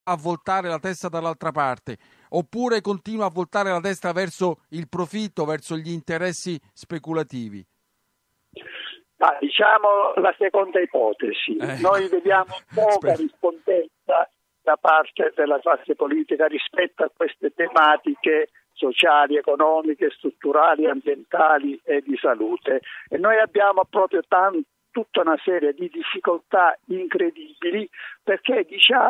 a voltare la testa dall'altra parte, oppure continua a voltare la testa verso il profitto, verso gli interessi speculativi? Ma diciamo la seconda ipotesi. Noi vediamo poca rispondenza da parte della classe politica rispetto a queste tematiche sociali, economiche, strutturali, ambientali e di salute. E noi abbiamo proprio tutta una serie di difficoltà incredibili perché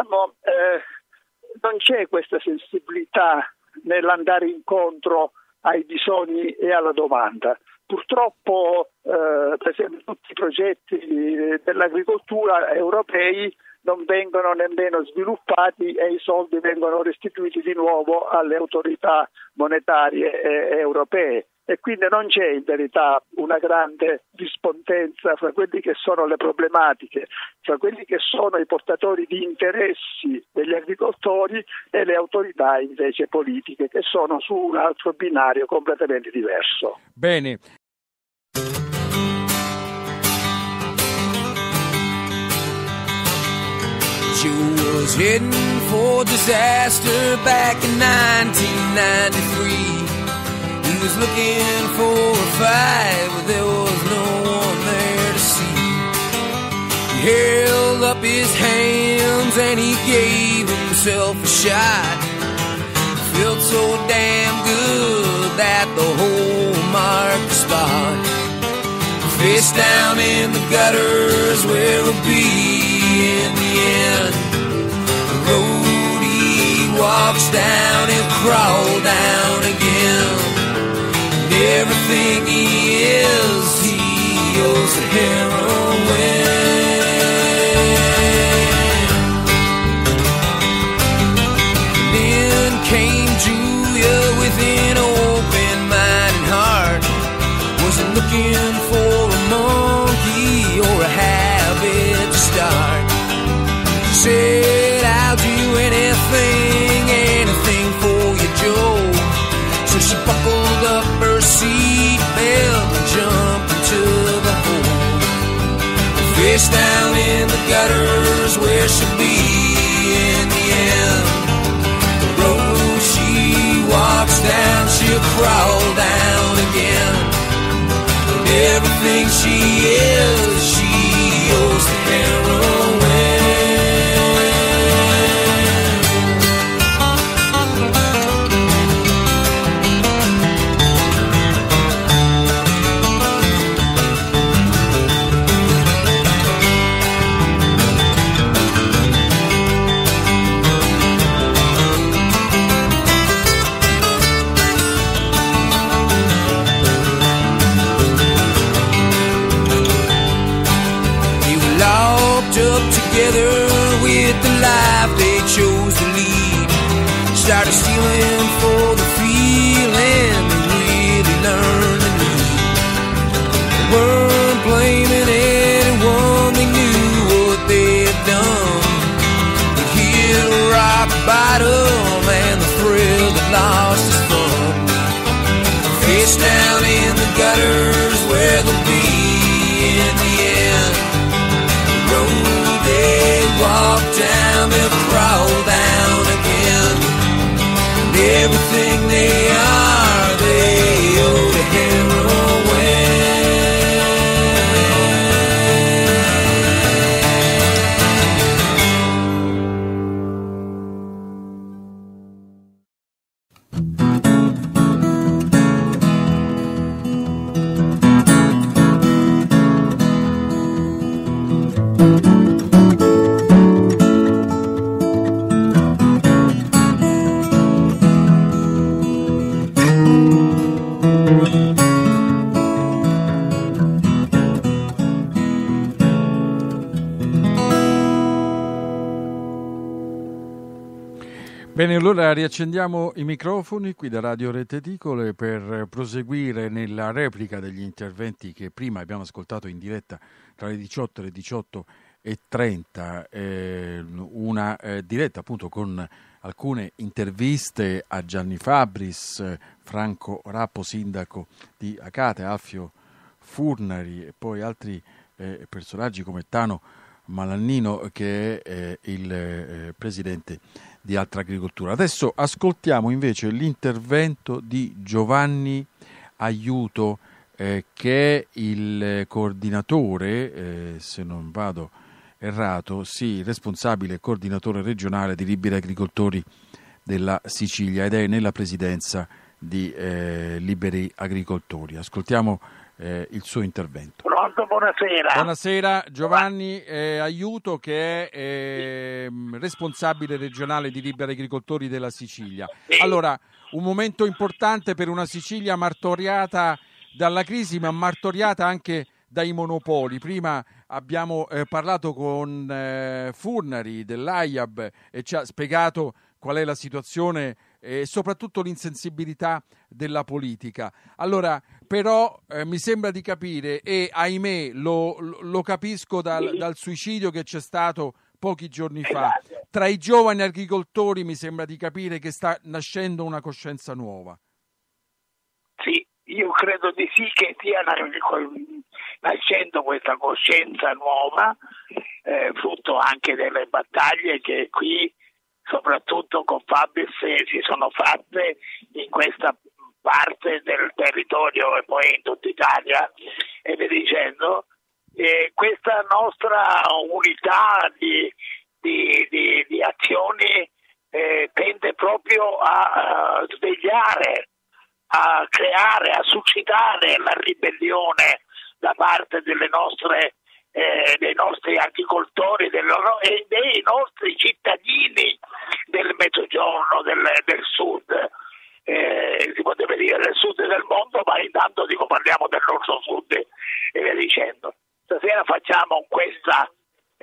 non c'è questa sensibilità nell'andare incontro ai bisogni e alla domanda. Purtroppo, per esempio, tutti i progetti dell'agricoltura europei non vengono nemmeno sviluppati e i soldi vengono restituiti di nuovo alle autorità monetarie europee. E quindi non c'è in verità una grande rispondenza fra quelli che sono le problematiche, fra quelli che sono i portatori di interessi degli agricoltori e le autorità invece politiche, che sono su un altro binario completamente diverso. Bene. Joe was heading for disaster back in 1993. He was looking for a fight, but there was no one there to see. He held up his hands and he gave himself a shot. Felt so damn good that the hole marked the spot. Face down in the gutters where we'll be in the end. The road he walks down, he'll crawl down again. Everything he is, he owes to heroin. Then came Julia with an open mind and heart. Wasn't looking for a monkey or a habit to start. She said, I'll do anything for you, Joe. So she buckled up her seatbelt and jumped into the hole. Face down in the gutters where she'll be in the end. The road she walks down, she'll crawl down again. And everything she is, she owes to heroin. Together with the life they chose to lead, started stealing for the feeling they really learned to need. They weren't blaming anyone, they knew what they had done. They hit rock bottom and the thrill that lost its fun. Face down in the gutters where they'll be in the end. They walk down, they'll crawl down again. And everything they are, they owe to heroin. Bene, allora riaccendiamo i microfoni qui da Radio Rete Edicole per proseguire nella replica degli interventi che prima abbiamo ascoltato in diretta tra le 18 e le 18:30, una diretta appunto con alcune interviste a Gianni Fabris, Franco Rappo, sindaco di Acate, Alfio Furnari e poi altri personaggi come Tano Malannino, che è il presidente di Altragricoltura. Adesso ascoltiamo invece l'intervento di Giovanni Aiuto, che è il coordinatore, se non vado errato, sì, responsabile coordinatore regionale di Liberi Agricoltori della Sicilia, ed è nella presidenza di Liberi Agricoltori. Ascoltiamo il suo intervento. Pronto, buonasera. Buonasera, Giovanni Aiuto, che è responsabile regionale di Liberi Agricoltori della Sicilia. Sì. Allora, un momento importante per una Sicilia martoriata dalla crisi, ma martoriata anche dai monopoli. Prima abbiamo parlato con Furnari dell'AIAB e ci ha spiegato qual è la situazione e soprattutto l'insensibilità della politica. Allora, però mi sembra di capire, e ahimè lo capisco dal suicidio che c'è stato pochi giorni fa, tra i giovani agricoltori mi sembra di capire che sta nascendo una coscienza nuova. Sì, io credo di sì che stia nascendo questa coscienza nuova, frutto anche delle battaglie che qui, soprattutto con Fabis, si sono fatte in questa parte del territorio e poi in tutta Italia e via dicendo. Questa nostra unità di azioni tende proprio a svegliare, a creare, a suscitare la ribellione da parte delle nostre dei nostri agricoltori e dei nostri cittadini del mezzogiorno, del sud, si potrebbe dire del sud del mondo, ma intanto parliamo del nord-sud e via dicendo. Stasera facciamo questa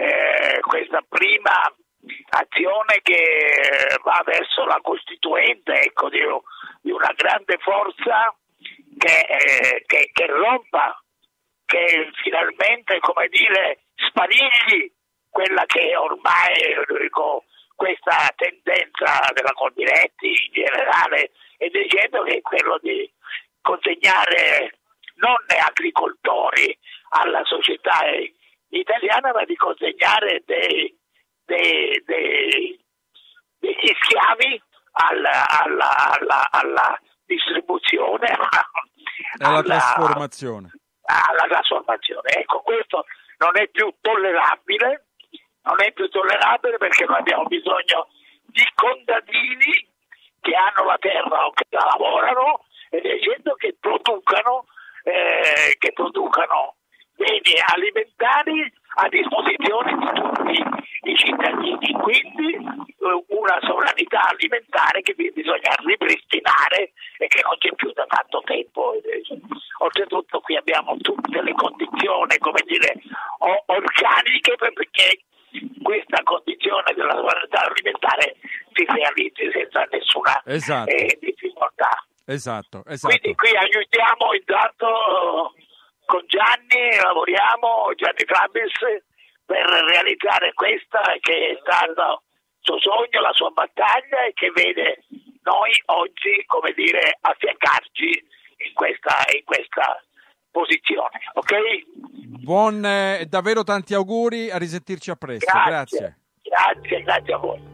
prima azione che va verso la costituente, di una grande forza che rompa, che finalmente, sparigli quella che ormai, questa tendenza della Coldiretti in generale, e dicendo che è quello di consegnare non agricoltori alla società italiana, ma di consegnare degli schiavi alla distribuzione, alla trasformazione. Alla trasformazione. Ecco, questo non è più tollerabile, perché noi abbiamo bisogno di contadini che hanno la terra o che la lavorano e dicendo che producano beni alimentari a disposizione di tutti i cittadini, quindi una sovranità alimentare che bisogna ripristinare e che non c'è più da tanto tempo. Oltretutto qui abbiamo tutte le condizioni, organiche perché questa condizione della sovranità alimentare si realizzi senza nessuna difficoltà. Esatto. Quindi qui aiutiamo intanto con Gianni Fabis per realizzare questa che è stato il suo sogno, la sua battaglia, e che vede noi oggi, affiancarci in questa posizione. Ok? Davvero tanti auguri, a risentirci a presto. Grazie a voi.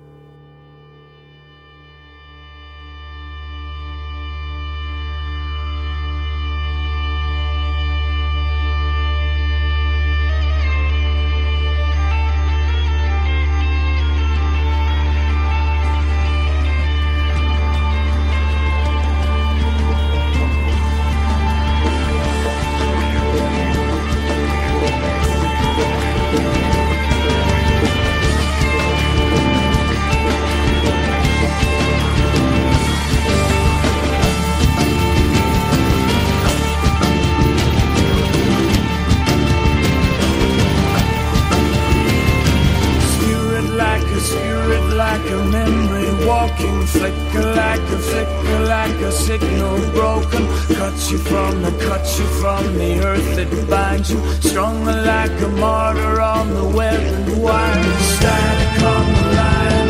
Like a signal broken, cut you from the earth that binds you, strung like a martyr on the web and wire, static on the line,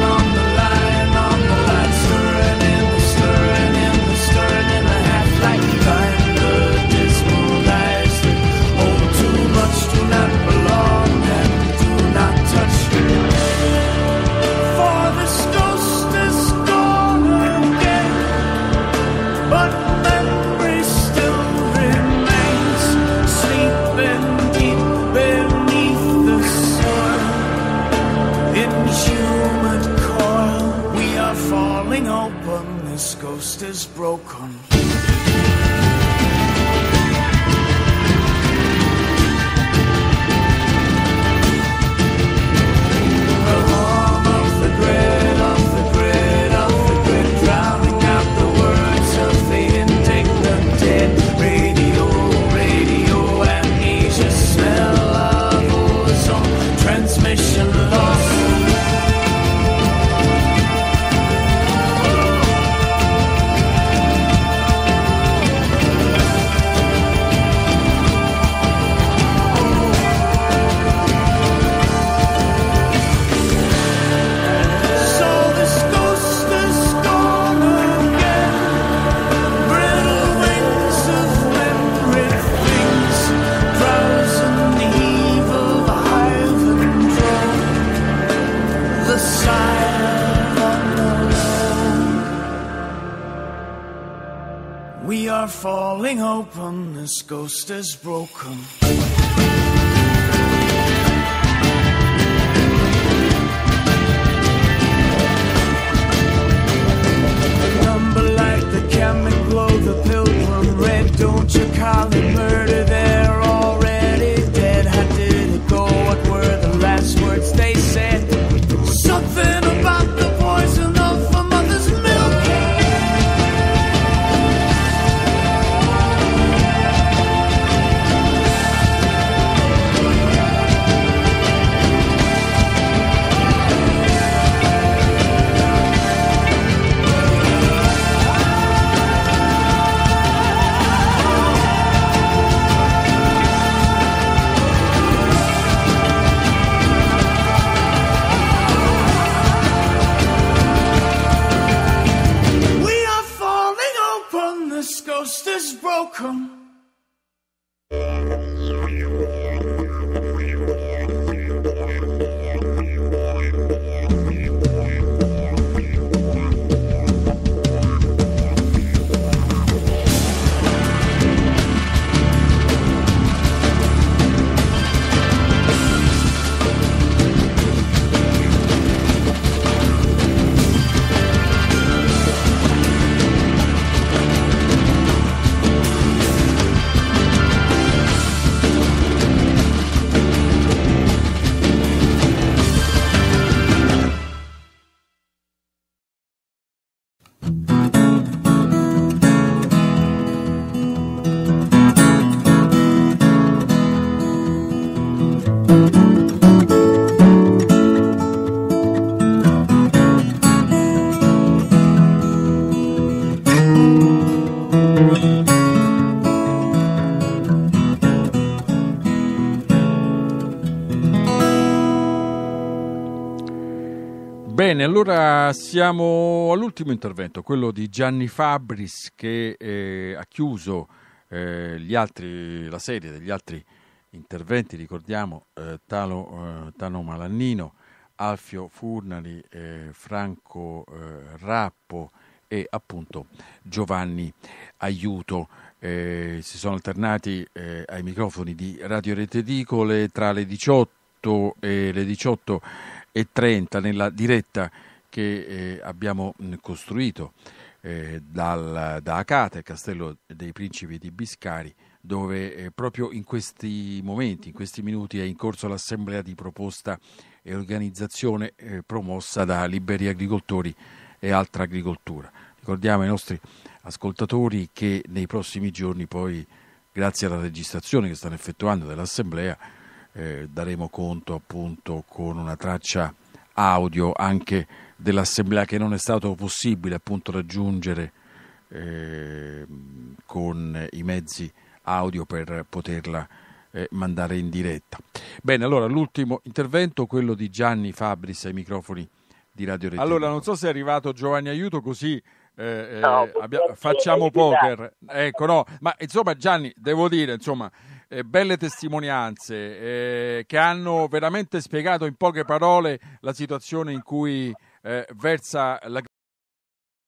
stirring in the half-light, kind of dismal lies that hold too much, do not belong, and do not open, this ghost is broken. We are falling open, this ghost is broken. Number like the chemical glow, the pilgrim red, don't you call it murder, they're already dead. How did it go? What were the last words they said? Something about the poison of a mother's milk. Ghost is broken. Bene, allora siamo all'ultimo intervento, quello di Gianni Fabris, che ha chiuso la serie degli altri interventi, ricordiamo Tano Malannino, Alfio Furnari, Franco Rappo e appunto Giovanni Aiuto. Si sono alternati ai microfoni di Radio Rete Edicole tra le 18 e le 18:30 nella diretta che abbiamo costruito da Acate, Castello dei Principi di Biscari, dove proprio in questi momenti, in questi minuti è in corso l'assemblea di proposta e organizzazione promossa da Liberi Agricoltori e Altra Agricoltura. Ricordiamo ai nostri ascoltatori che nei prossimi giorni poi, grazie alla registrazione che stanno effettuando dell'assemblea, daremo conto appunto con una traccia audio anche dell'assemblea che non è stato possibile appunto raggiungere con i mezzi audio per poterla mandare in diretta. Bene, allora l'ultimo intervento, quello di Gianni Fabris ai microfoni di Radio Rete. Allora non so se è arrivato Giovanni Aiuto, così facciamo poker. Ecco, no, ma insomma Gianni, devo dire, insomma, belle testimonianze che hanno veramente spiegato in poche parole la situazione in cui versa la